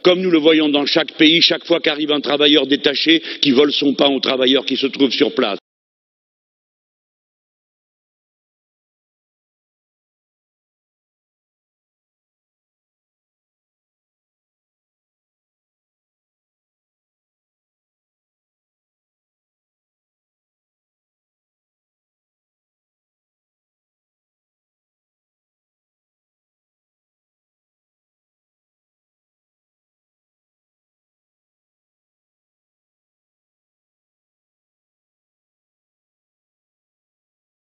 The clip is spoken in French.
comme nous le voyons dans chaque pays, chaque fois qu'arrive un travailleur détaché qui vole son pain aux travailleurs qui se trouvent sur place.